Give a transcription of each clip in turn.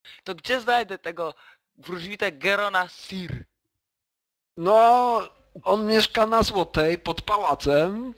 To gdzie znajdę tego wróżbitę Gerona Sir? No, on mieszka na Złotej, pod pałacem.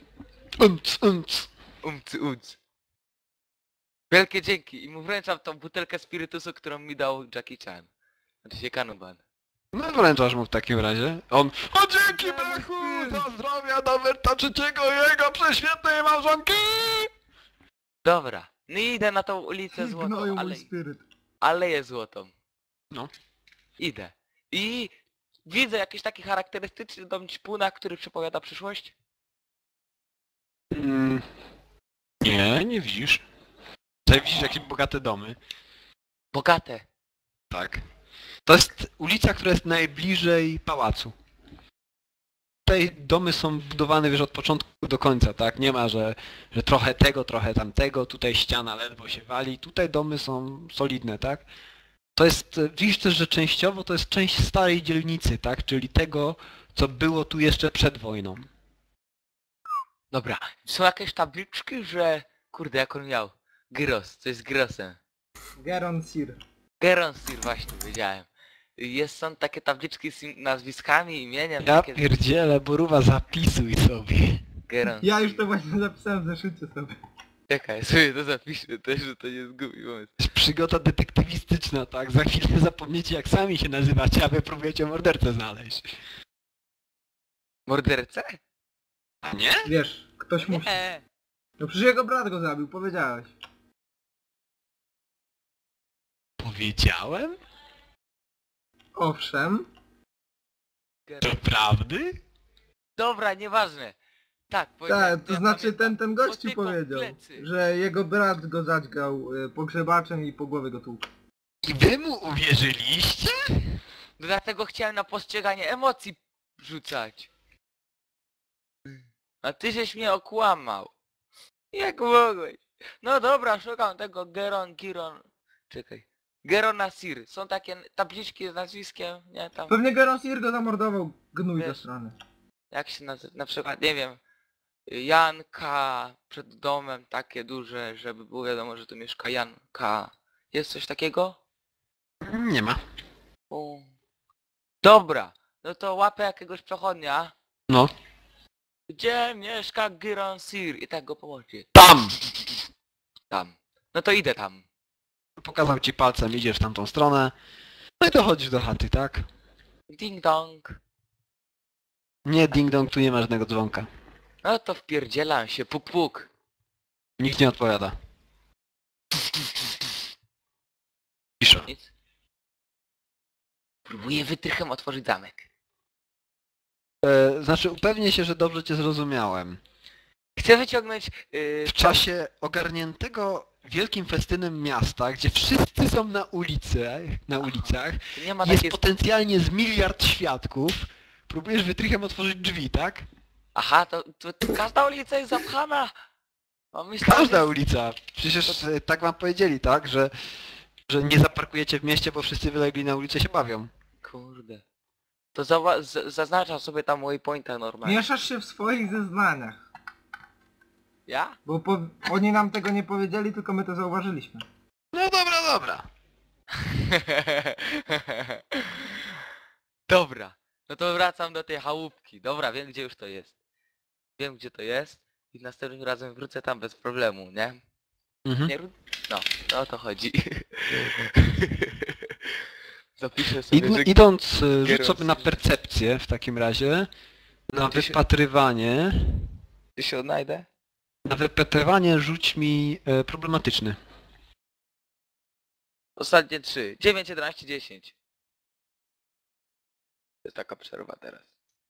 Umc. Wielkie dzięki i mu wręczam tą butelkę spirytusu, którą mi dał Jackie Chan. Znaczy się Kanuban. No wręczasz mu w takim razie. On... O dzięki Bechu! Za zdrowia Dawerta trzeciego i jego prześwietnej małżonki! Dobra. No i idę na tą ulicę Gnoju złotą, mój spiryt. aleję złotą. No. Idę. I widzę jakiś taki charakterystyczny dom ćpuna, który przepowiada przyszłość. Nie, nie widzisz. Tutaj widzisz jakieś bogate domy. Bogate. Tak. To jest ulica, która jest najbliżej pałacu. Tutaj domy są budowane, wiesz, od początku do końca, tak? Nie ma, że trochę tego, trochę tamtego, tutaj ściana ledwo się wali. Tutaj domy są solidne, tak? To jest, widzisz też, że częściowo to jest część starej dzielnicy, tak? Czyli tego, co było tu jeszcze przed wojną. Dobra. Są jakieś tabliczki, że... Kurde, jak on miał? Gyros. Co jest Gyrosem? Geron Sir. Geron Sir, właśnie, wiedziałem. Są takie tabliczki z nazwiskami, imieniem, Ja takie... pierdzielę, Boruwa, zapisuj sobie. Geron Ja Sir. już to właśnie zapisałem w zeszycie sobie. Czekaj, sobie to zapiszę też, że to nie jest głupi pomysł. Przygoda detektywistyczna, tak? Za chwilę zapomniecie, jak sami się nazywacie, a wy próbujecie mordercę znaleźć. Mordercę? A nie? Wiesz, ktoś musi. Nie. No przecież jego brat go zabił, powiedziałeś. Powiedziałem? Owszem. To prawdy? Dobra, nieważne. Tak, Tak, powiedziałem, to ja znaczy pamiętam. ten gościu Tylko powiedział, plecy. że jego brat go zadźgał pogrzebaczem i po głowie go tłukł. I wy mu uwierzyliście? Dlatego chciałem na postrzeganie emocji rzucać. A ty żeś mnie okłamał. Jak mogłeś? No dobra, szukam tego Giron... Czekaj. Gerona Sir. Są takie tabliczki z nazwiskiem, nie tam... Pewnie Geron Sir go zamordował, gnój ze Wiesz. strony. Jak się nazywa? Na przykład, nie wiem... Janka przed domem, takie duże, żeby było wiadomo, że tu mieszka Janka. Jest coś takiego? Nie ma. U. Dobra, no to łapę jakiegoś przechodnia. No. Gdzie mieszka Giron Sir? I tak go połączy. Tam! Tam. No to idę tam. Pokazał ci palcem, idziesz w tamtą stronę. No i dochodzisz do chaty, tak? Ding dong. Nie, ding dong, tu nie ma żadnego dzwonka. No to wpierdzielam się, puk puk. Nikt nie odpowiada. Cisza. Nic. Próbuję wytrychem otworzyć zamek. Znaczy, upewnię się, że dobrze cię zrozumiałem. Chcę wyciągnąć... W czasie ogarniętego wielkim festynem miasta, gdzie wszyscy są na ulicach, Nie ma jest takiej... potencjalnie z miliard świadków, próbujesz wytrychem otworzyć drzwi, tak? Aha, to każda ulica jest zapchana. A myślałem, Każda że- ulica. Przecież tak wam powiedzieli, tak? Że nie zaparkujecie w mieście, bo wszyscy wylegli na ulicę się bawią. Kurde. To zaznaczam sobie tam waypointa normalnie. Mieszasz się w swoich zeznaniach. Ja? Bo oni nam tego nie powiedzieli, tylko my to zauważyliśmy. No dobra, dobra. Dobra. No to wracam do tej chałupki. Dobra, wiem gdzie już to jest. Wiem gdzie to jest. I następnym razem wrócę tam bez problemu, nie? Mhm. Nie no, o to chodzi. Zapiszę sobie, że... Idąc, rzuć Kierunek. sobie na percepcję w takim razie. Na Ty się- wypatrywanie. Czy się odnajdę? Na wypatrywanie rzuć mi problematyczny. Ostatnie 3. 9, 11, 10. To jest taka przerwa teraz.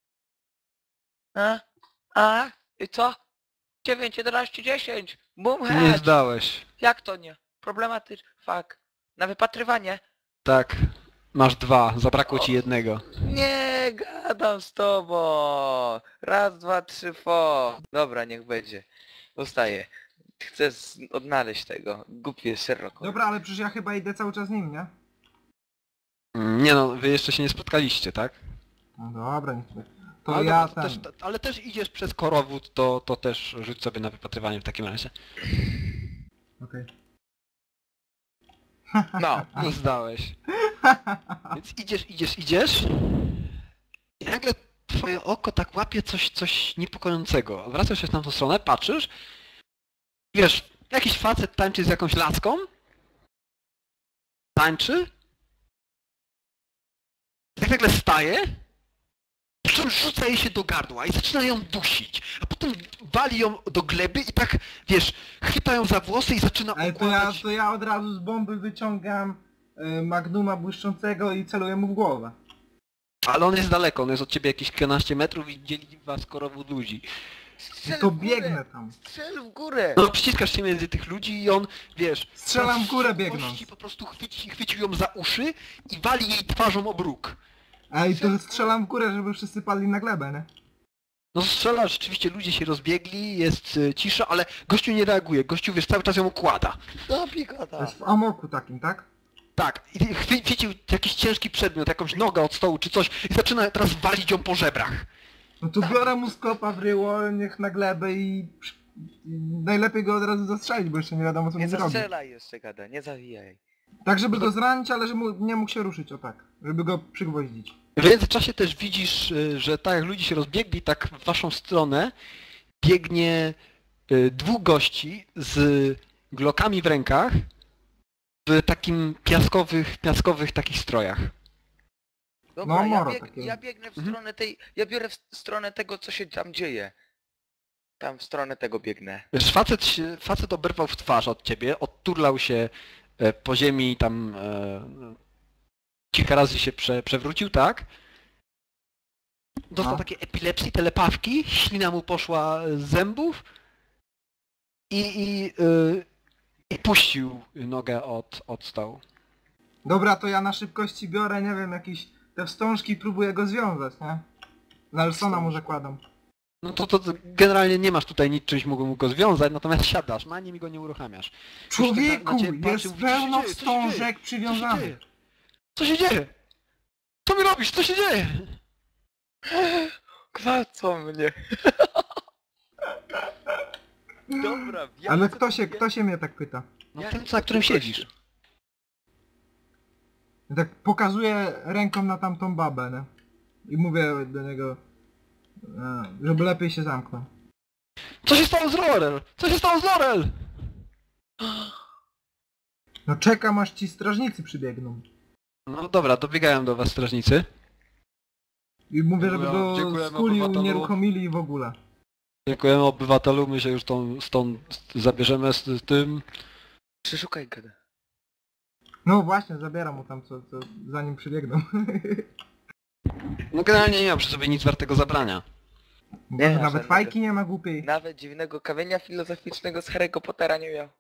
I co? 9, 11, 10. Boom Nie head. zdałeś. Jak to nie? Problematyczny. Fuck. Na wypatrywanie. Tak. Masz 2, zabrakło ci O. jednego. Nie, gadam z tobą. Raz, dwa, trzy, Dobra, niech będzie. Zostaję. Chcę odnaleźć tego. Głupie szeroko. Dobra, ale przecież ja chyba idę cały czas z nim, nie? Nie no, wy jeszcze się nie spotkaliście, tak? No dobra, niech sobie. To Ale, ja dobra, ten... ale też idziesz przez korowód, to też rzuć sobie na wypatrywanie w takim razie. Okej. No. No zdałeś. Więc idziesz i nagle twoje oko tak łapie coś niepokojącego. Wracasz się na tą stronę, patrzysz, wiesz, jakiś facet tańczy z jakąś laską, tańczy, tak nagle staje, potem rzuca jej się do gardła i zaczyna ją dusić, a potem wali ją do gleby i tak, wiesz, chwyta ją za włosy i zaczyna Ale układać... to ja od razu z bomby wyciągam magnuma błyszczącego i celuję mu w głowę. Ale on jest daleko, on jest od ciebie jakieś kilkanaście metrów i dzieli was korowód ludzi. I to biegnę tam. Strzel w górę! No przyciskasz się między tych ludzi i on, wiesz... Strzelam w górę w biegnąc. szybkości po prostu chwycił ją za uszy i wali jej twarzą o bruk. Ej, to strzelam w górę, żeby wszyscy padli na glebę, nie? No strzela, rzeczywiście ludzie się rozbiegli, jest cisza, ale gościu nie reaguje. Gościu, wiesz, cały czas ją układa. Zabij go To tam. jest w amoku takim, tak? Tak, i chwycił jakiś ciężki przedmiot, jakąś nogę od stołu czy coś i zaczyna teraz walić ją po żebrach. No to biorę mu skopa w ryło, niech na glebę i najlepiej go od razu zastrzelić, bo jeszcze nie wiadomo co Nie mu zrobi. zastrzelaj jeszcze, gada, nie zawijaj. Tak, żeby go zranić, ale żeby nie mógł się ruszyć, o tak. Żeby go przygwoździć. W międzyczasie też widzisz, że tak jak ludzie się rozbiegli, tak w waszą stronę biegnie dwóch gości z glokami w rękach w takim piaskowych takich strojach. Dobra, No, moro takiego. ja biegnę w Mhm. stronę tej... Ja biorę w stronę tego, co się tam dzieje. Tam w stronę tego biegnę. Wiesz, facet oberwał w twarz od ciebie, odturlał się po ziemi tam kilka razy się przewrócił, tak? Dostał No. takie epilepsji, telepawki, ślina mu poszła z zębów i puścił nogę od stołu. Dobra, to ja na szybkości biorę, nie wiem, jakieś te wstążki i próbuję go związać, nie? Nelsona mu zakładam. No to generalnie nie masz tutaj nic, czymś mógł go związać, natomiast siadasz, na nim i go nie uruchamiasz. Człowieku, na ciebie patrzy, jest mówi, co się pełno dzieje, co się wstążek dzieje? przywiązanych. Co się dzieje? Co mi robisz? Co się dzieje? Gwałcą mnie. Dobra, ja Ale chcę kto się mnie tak pyta? No Ja ten, chcę na którym tu siedzisz. gościu. Ja tak pokazuję ręką na tamtą babę, nie? I mówię do niego, żeby lepiej się zamknął. Co się stało z Laurel? Co się stało z Laurel? No czekam aż ci strażnicy przybiegną. No dobra, dobiegają do was strażnicy. I mówię, żeby go Dziękujemy skuli, obywatelu. unieruchomili i w ogóle. Dziękujemy obywatelu, my się już stąd zabierzemy z tym. Przeszukaj gada. No właśnie, zabieram mu tam co zanim przybiegną. No generalnie nie mam przy sobie nic wartego zabrania. Może ma nawet żadnego. fajki nie ma głupiej. Nawet dziwnego kamienia filozoficznego z Harry'ego Pottera nie miał.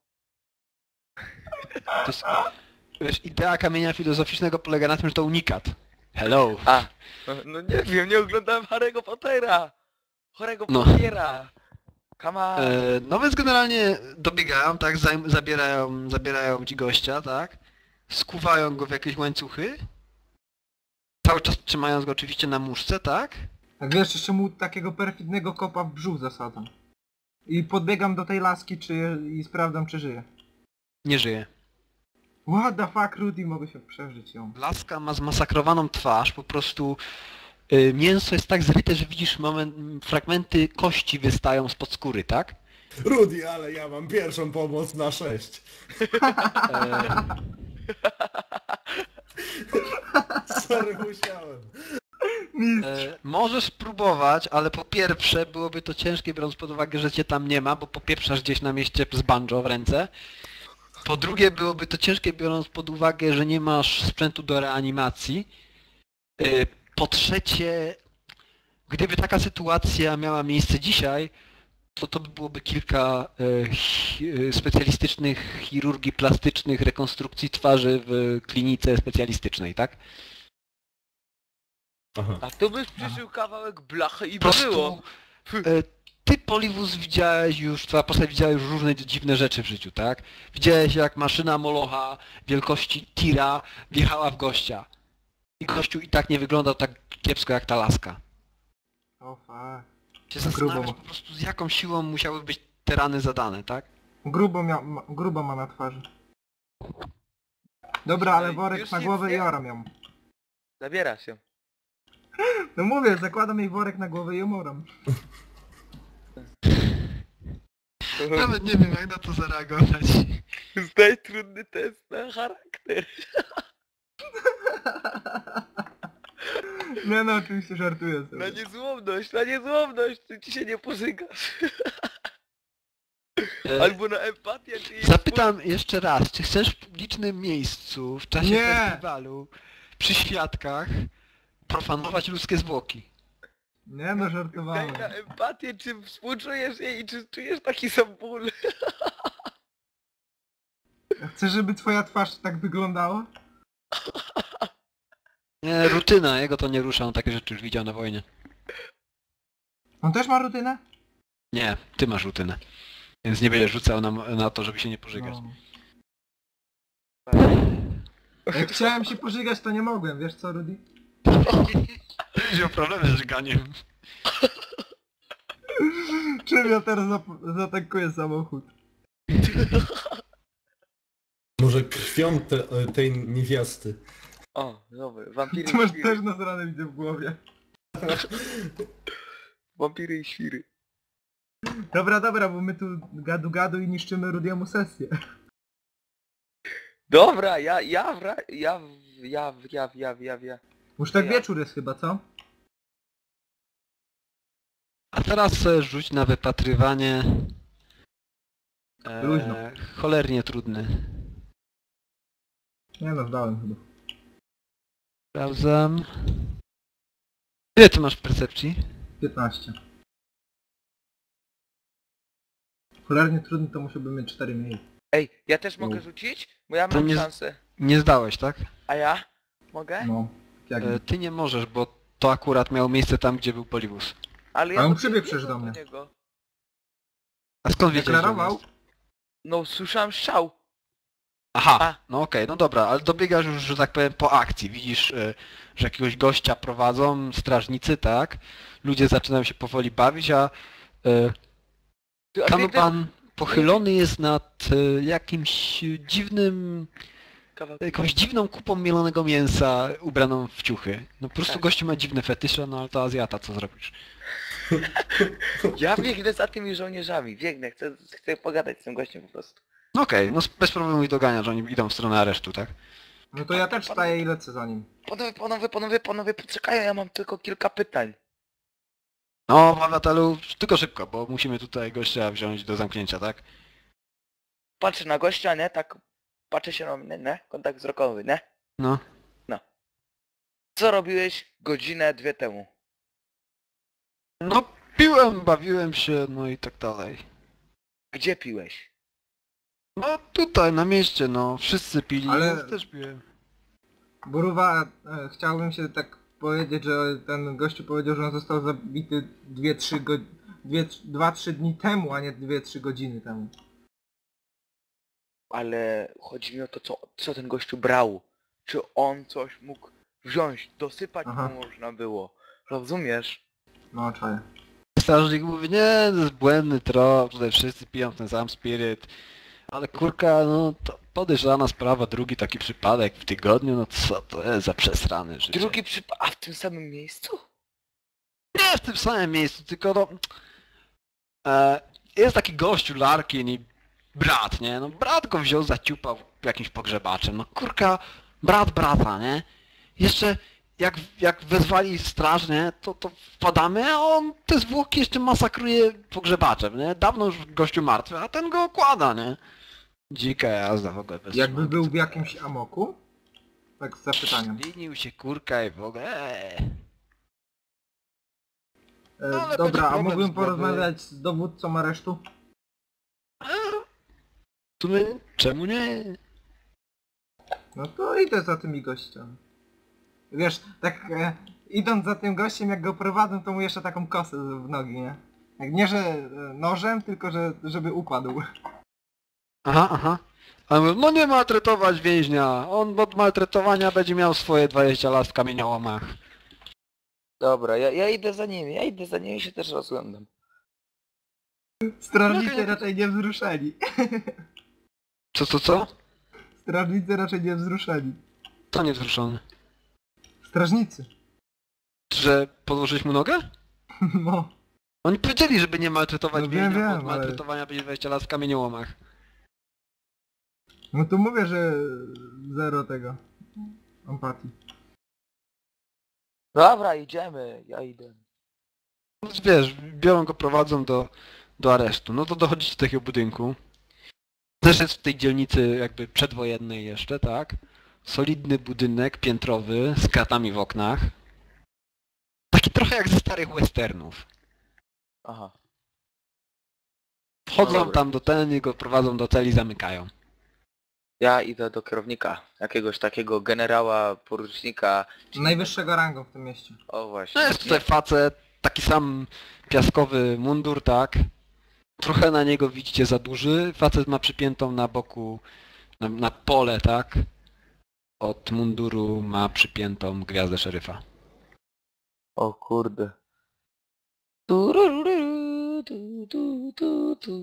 To jest, wiesz, idea kamienia filozoficznego polega na tym, że to unikat. Hello. A, no nie wiem, nie oglądałem Harry'ego Pottera. Chorego No. Pottera. Come on. No więc generalnie dobiegają, tak, zabierają ci gościa, tak, skuwają go w jakieś łańcuchy, cały czas trzymając go oczywiście na muszce, tak, Tak wiesz, jeszcze mu takiego perfidnego kopa w brzuch zasadzam. I podbiegam do tej laski i sprawdzam czy żyje. nie żyje. What the fuck, Rudy, mogę się przeżyć ją. Laska ma zmasakrowaną twarz, po prostu mięso jest tak zryte, że widzisz fragmenty kości wystają spod skóry, tak? Rudy, ale ja mam pierwszą pomoc na 6. E, Sorry, musiałem. możesz spróbować, ale po pierwsze byłoby to ciężkie, biorąc pod uwagę, że cię tam nie ma, bo popieprzasz gdzieś na mieście z banjo w ręce. Po drugie byłoby to ciężkie, biorąc pod uwagę, że nie masz sprzętu do reanimacji. Po trzecie, gdyby taka sytuacja miała miejsce dzisiaj, to by byłoby kilka specjalistycznych chirurgii plastycznych, rekonstrukcji twarzy w klinice specjalistycznej, tak? Aha. A tu byś przyszył kawałek blachy i Po by było. prostu ty, Poliwus, widziałeś już, twoja postać widziała już różne dziwne rzeczy w życiu, tak? Widziałeś jak maszyna Molocha wielkości tira wjechała w gościa. I gościu i tak nie wyglądał tak kiepsko jak ta laska. O fuck. Się zastanawiasz Grubo. po prostu z jaką siłą musiały być te rany zadane, tak? Grubo ma na twarzy. Dobra, ale Ej, worek już na nic głowę nie- i oram ją. Zabiera się. No mówię, zakładam jej worek na głowę i ją oram. Nawet nie wiem jak na to zareagować. Zdaj trudny test na charakter. Nie no, oczywiście żartuję Na sobie. niezłomność, ty ci się nie pożygasz. E, Albo na empatię, czy jej Zapytam jeszcze raz, czy chcesz w publicznym miejscu, w czasie Nie! festiwalu, przy świadkach, profanować ludzkie zwłoki? Nie no, Daj żartowałem. na empatię, czy współczujesz jej i czy czujesz taki sam ból. Chcesz, żeby twoja twarz tak wyglądała? Nie, rutyna, jego to nie rusza, on takie rzeczy już widział na wojnie. On też ma rutynę? Nie, ty masz rutynę. Więc nie będziesz rzucał na to, żeby się nie pożygać. No. Jak chciałem się pożygać, to nie mogłem, wiesz co, Rudy? Wziął problemy z żyganiem. Czym ja teraz zatankuję samochód? Może krwią tej niewiasty. O, dobra, wampiry Ty i masz świry. też nasrane widzę w głowie. Wampiry i świry. Dobra, bo my tu gadu i niszczymy Rudiemu sesję. Dobra, ja. Już tak Ja. wieczór jest chyba, co? A teraz rzuć na wypatrywanie... Luźno. Cholernie trudny. Nie no, zdałem chyba. Sprawdzam. Ile ty masz w percepcji? 15. Cholernie trudny to musiałbym mieć 4 mniej. Ej, ja też mogę rzucić? Bo ja To mam nie- szansę. Nie zdałeś, tak? A ja? Mogę? No, jak... Ty nie możesz, bo to akurat miało miejsce tam, gdzie był Polibus. Ale A on bym przybiegł nie przecież do biegłem mnie. niego. A skąd wiedziałeś, że on Deklarował? jest? No, słyszałem strzał. Aha, A. no okej, no dobra, ale dobiegasz już, że tak powiem, po akcji. Widzisz, że jakiegoś gościa prowadzą strażnicy, tak? Ludzie zaczynają się powoli bawić, a Ty, a Kanoban pochylony jest nad jakimś dziwnym... kawałek. jakąś dziwną kupą mielonego mięsa ubraną w ciuchy. No po prostu Tak. gościu ma dziwne fetysze, no ale to Azjata, co zrobisz? Ja biegnę za tymi żołnierzami, biegnę, chcę pogadać z tym gościem po prostu. No okej, no bez problemu ich dogania, że oni idą w stronę aresztu, tak? No to ja też staję i lecę za nim. Panowie, poczekają, ja mam tylko kilka pytań. No, obywatelu, tylko szybko, bo musimy tutaj gościa wziąć do zamknięcia, tak? Patrzę na gościa, nie? Tak, patrzę się na mnie, nie? Kontakt wzrokowy, nie? No. Co robiłeś godzinę, 2 temu? No, piłem, bawiłem się, no i tak dalej. Gdzie piłeś? No tutaj, na mieście, no, wszyscy pili, Ale- więc też piłem. Buruwa, chciałbym się tak powiedzieć, że ten gościu powiedział, że on został zabity 2-3 dni temu, a nie 2-3 godziny temu. Ale chodzi mi o to, co ten gościu brał. Czy on coś mógł wziąć, dosypać Aha. mu można było. Rozumiesz? No, czaję. Strażnik mówi, nie, to jest błędny trop, tutaj wszyscy piją ten sam spiryt. Ale kurka, no to podejrzana sprawa, drugi taki przypadek w tygodniu, no co to jest za przesrane życie. Drugi przypadek... A w tym samym miejscu? Nie w tym samym miejscu, tylko no... jest taki gościu, Larkin i brat, nie? No brat go wziął, zaciupał jakimś pogrzebaczem. No kurka, brat brata, nie? Jeszcze jak wezwali straż, nie? To wpadamy, a on te zwłoki jeszcze masakruje pogrzebaczem, nie? Dawno już gościu martwy, a ten go okłada, nie? Dzika jazda w ogóle bez Jakby szmatu. był w jakimś amoku? Tak z zapytaniem. Linił się kurka i w ogóle... ale będzie Dobra, a problem mógłbym z głowy. porozmawiać z dowódcą aresztu? W sumie, czemu nie? No to idę za tymi gościami. Wiesz, tak idąc za tym gościem, jak go prowadzę, to mu jeszcze taką kosę w nogi, nie? Jak nie, że nożem, tylko żeby upadł. Aha. A mówię, no nie maltretować więźnia, on od maltretowania będzie miał swoje 20 lat w kamieniołomach. Dobra, ja idę za nimi, i się też rozglądam. Strażnicy Okej. raczej nie wzruszeni. Co? Strażnicy raczej nie wzruszeni. To nie wzruszony. Strażnicy. Że podłożyć mu nogę? No. Oni powiedzieli, żeby nie maltretować No więźnia, wiem, bo od ale- maltretowania będzie 20 lat w kamieniołomach. No to mówię, że zero tego. Empatii. Dobra, idziemy, ja idę. No wiesz, biorą go, prowadzą do aresztu. No to dochodzicie do takiego budynku. Też jest w tej dzielnicy jakby przedwojennej jeszcze, tak? Solidny budynek piętrowy z kratami w oknach. Taki trochę jak ze starych westernów. Aha. Wchodzą No dobra. tam do ten i go prowadzą do celi, zamykają. Ja idę do kierownika. Jakiegoś takiego generała, porucznika. Najwyższego rangą w tym mieście. O właśnie. No jest tutaj facet, taki sam piaskowy mundur, tak? Trochę na niego widzicie za duży. Facet ma przypiętą na boku, na pole, tak? Od munduru ma przypiętą gwiazdę szeryfa. O kurde. Turururu, tu.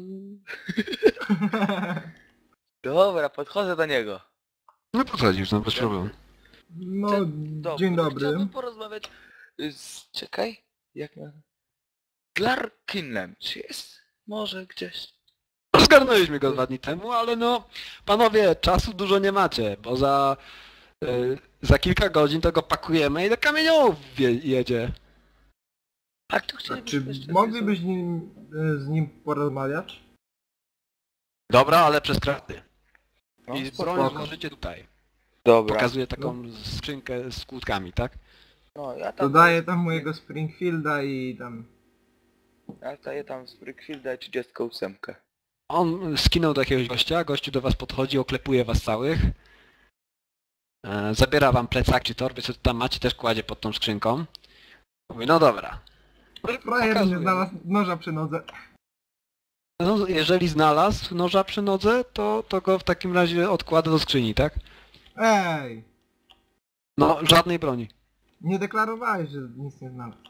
Dobra, podchodzę do niego. No podchodzisz, no bez problemu. No, Dobry, dzień dobry. Chciałbym porozmawiać czekaj, jak na... z Larkinem. Czy jest może gdzieś? Zgarnęliśmy go 2 dni temu, ale no, panowie, czasu dużo nie macie, bo za kilka godzin to go pakujemy i do kamieniołów jedzie. Tak, to A chciałem... czy moglibyś z nim porozmawiać? Dobra, ale przez kraty. No, I spoko. broń złożycie tutaj. Dobra. Pokazuje taką skrzynkę z kłódkami, tak? No, ja tam... Dodaję tam mojego Springfielda i tam... Ja daję tam z Springfielda i 38. On skinął do jakiegoś gościa, gościu do was podchodzi, oklepuje was całych. Zabiera wam plecak czy torby, co tam macie, też kładzie pod tą skrzynką. Mówi, no dobra. Frajer nie Pokazuje. znalazł noża przy nodze. No, jeżeli znalazł noża przy nodze, to go w takim razie odkłada do skrzyni, tak? Ej! No, żadnej broni. Nie deklarowałeś, że nic nie znalazł.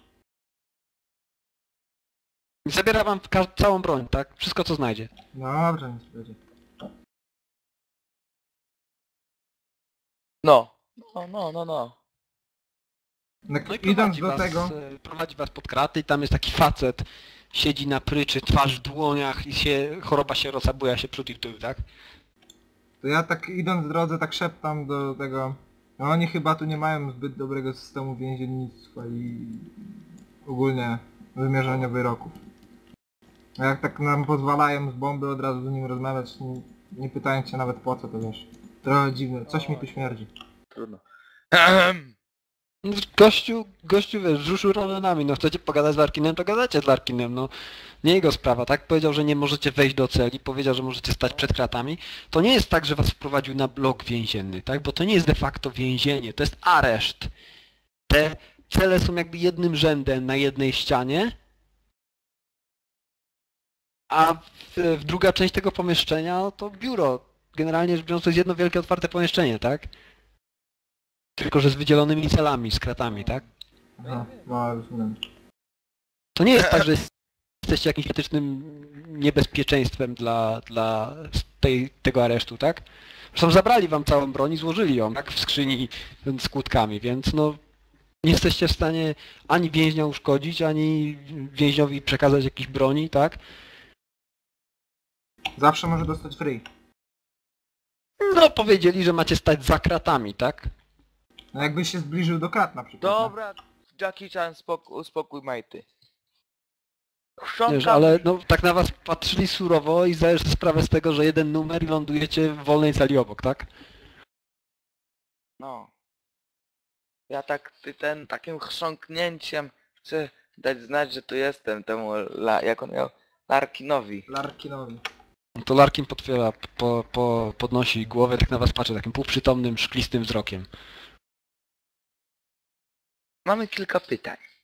Zabiera wam całą broń, tak? Wszystko co znajdzie. Dobrze, nic będzie. No. No. No i Idąc do tego... prowadzi was pod kraty i tam jest taki facet, siedzi na pryczy, twarz w dłoniach i choroba się rozabuje, się przód i w tył, tak? To ja tak idąc w drodze tak szeptam do tego... No oni chyba tu nie mają zbyt dobrego systemu więziennictwa i... ogólnie wymierzania wyroków. A jak tak nam pozwalają z bomby od razu z nim rozmawiać, nie pytając się nawet po co, to wiesz. Trochę dziwne, coś mi tu śmierdzi. Trudno. No, gościu wiesz, wzruszył ramionami, no chcecie pogadać z Larkinem, to gadacie z Larkinem, no. Nie jego sprawa, tak? Powiedział, że nie możecie wejść do celi, powiedział, że możecie stać przed kratami. To nie jest tak, że was wprowadził na blok więzienny, tak? Bo to nie jest de facto więzienie, to jest areszt. Te cele są jakby jednym rzędem na jednej ścianie, a w druga część tego pomieszczenia to biuro. Generalnie rzecz biorąc to jest jedno wielkie otwarte pomieszczenie, tak? Tylko że z wydzielonymi celami, z kratami, tak? Aha, no rozumiem. To nie jest tak, że jesteście jakimś etycznym niebezpieczeństwem dla tego aresztu, tak? Zresztą zabrali wam całą broń i złożyli ją, tak? W skrzyni z kłódkami, więc no... Nie jesteście w stanie ani więźnia uszkodzić, ani więźniowi przekazać jakiejś broni, tak? Zawsze może dostać free. No powiedzieli, że macie stać za kratami, tak? No jakbyś się zbliżył do krat na przykład. Dobra, Jackie Chan, uspokój Majty. Wiesz, Chrząkam... ale no tak na was patrzyli surowo i zdajesz sobie sprawę z tego, że jeden numer i lądujecie w wolnej celi obok, tak? No. Ja takim chrząknięciem chcę dać znać, że tu jestem temu, jak on miał, Larkinowi. Larkinowi. To Larkin potwiera, podnosi głowę, tak na was patrzy takim półprzytomnym, szklistym wzrokiem. Mamy kilka pytań.